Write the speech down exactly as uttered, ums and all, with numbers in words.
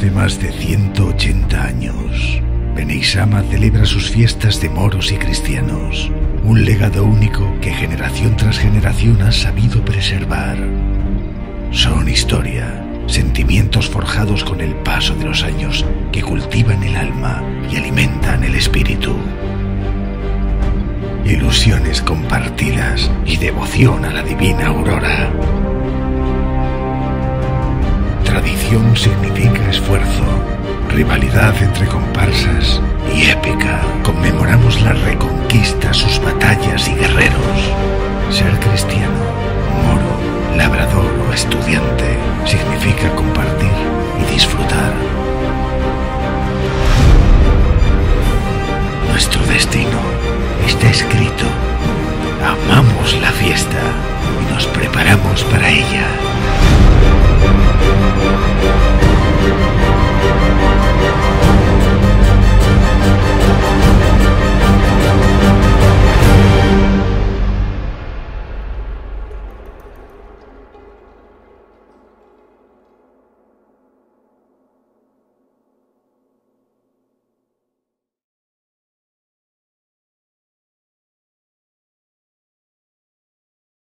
Hace más de ciento ochenta años, Beneixama celebra sus fiestas de moros y cristianos, un legado único que generación tras generación ha sabido preservar. Son historia, sentimientos forjados con el paso de los años que cultivan el alma y alimentan el espíritu. Ilusiones compartidas y devoción a la divina aurora. Tradición significa esfuerzo, rivalidad entre comparsas y épica. Conmemoramos la reconquista, sus batallas y guerreros. Ser cristiano, moro, labrador o estudiante significa compartir y disfrutar. Nuestro destino está escrito. Amamos la fiesta y nos preparamos para ella.